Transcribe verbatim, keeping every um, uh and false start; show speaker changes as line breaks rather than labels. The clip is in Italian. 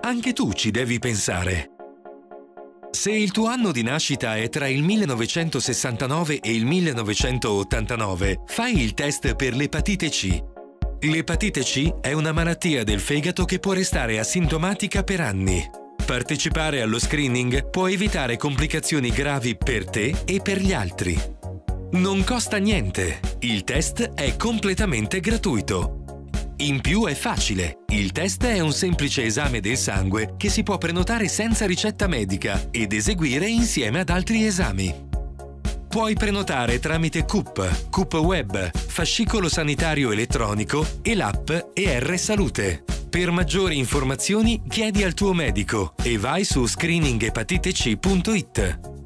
Anche tu ci devi pensare. Se il tuo anno di nascita è tra il millenovecentosessantanove e il millenovecentottantanove, fai il test per l'epatite C. L'epatite C è una malattia del fegato che può restare asintomatica per anni. Partecipare allo screening può evitare complicazioni gravi per te e per gli altri. Non costa niente. Il test è completamente gratuito. In più è facile. Il test è un semplice esame del sangue che si può prenotare senza ricetta medica ed eseguire insieme ad altri esami. Puoi prenotare tramite C U P, C U P Web, fascicolo sanitario elettronico e l'app E R Salute. Per maggiori informazioni chiedi al tuo medico e vai su screening epatite c punto it.